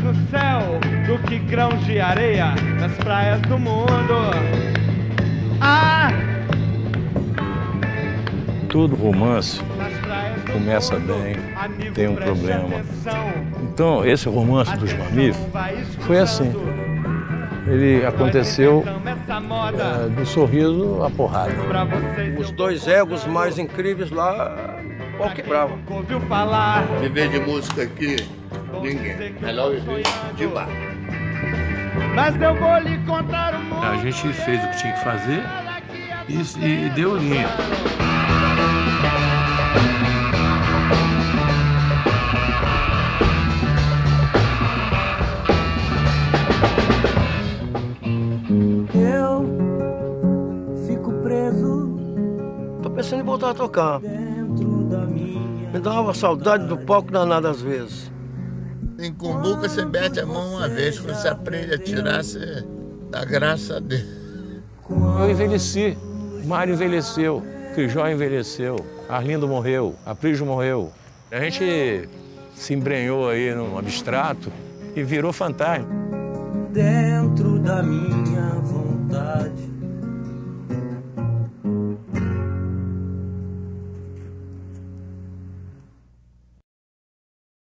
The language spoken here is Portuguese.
no céu do que grãos de areia nas praias do mundo. Ah! Todo romance começa bem, tem um problema. Então, esse romance dos mamíferos foi assim. Ele aconteceu do sorriso à porrada. Os dois egos mais incríveis lá, o pau quebrava. Ouviu falar? Viver de música aqui, ninguém. Melhor viver de bar. Mas eu vou lhe contar o mundo. A gente fez o que tinha que fazer e deu linha. Pensando em voltar a tocar. Me dá uma saudade do palco danada às vezes. Em cumbuca você mete a mão uma vez, quando você aprende a tirar, você dá graça a Deus. Eu envelheci, o Mário envelheceu, o Crijó envelheceu, Arlindo morreu, a Prígio morreu. A gente se embrenhou aí no abstrato e virou fantasma. Dentro da minha